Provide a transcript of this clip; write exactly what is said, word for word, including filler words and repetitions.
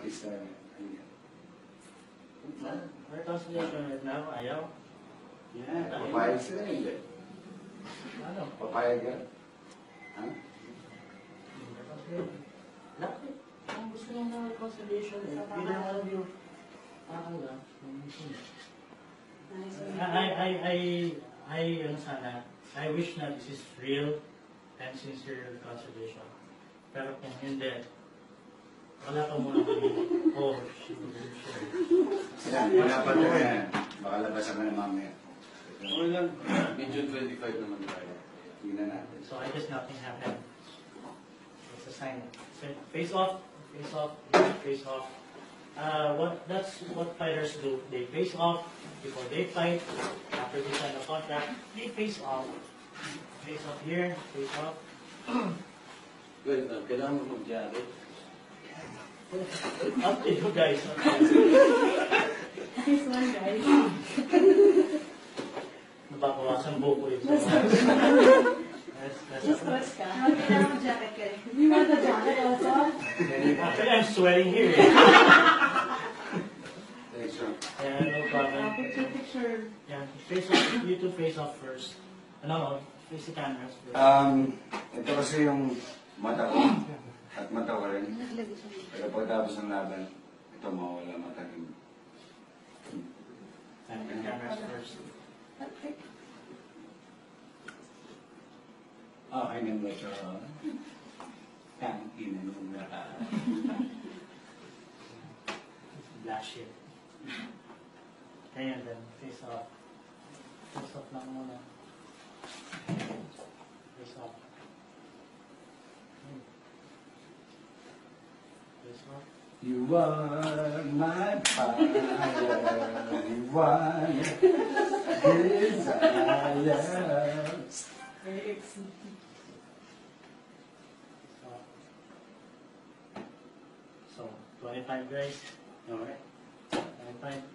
is uh, reconciliation right now, ayaw. yeah, papayag sila, hindi. Ano? Papayag yan. Ha? Bakit? Ang gusto nyo ng reconciliation, eh, either one of you, parang lang. I, I, I, I, ano sana, I wish na this is real and sincere reconciliation. Pero kung hindi, wala ka muna kami. Oh, shit. Yan, dapat na yan. Baka labasan ka na mamaya. Okay lang. May June twenty-five naman tayo. Tingnan natin. So I guess nothing happened. It's a sign. Face off, face off, face off. Uh, what that's what fighters do. They face off before they fight. After they sign the contract, they face off. Face off here, face off. Well, uh, kailangan mo mag-jacket. Up to you guys. Nice one, guys. Nababawasan buko ito. Stress ka? Kailangan mo jacket ka rin. You want the jacket also? Actually, I'm sweating here. Thanks, Ron. Yeah, no problem. Picture, picture. Yeah, face off. You two face off first. Ano, face the cameras first. Um, ito kasi yung mata ko at mata ko rin. Kaya pagkatapos ng laban, ito mawala mata rin. And the cameras first. Okay na ba ito? Tangin na nung naka. Black shit. Okay, and then face off. Face off lang muna. Face off. Face off. You are my fire, you are desire. So, twenty-five guys. Alright. twenty-five.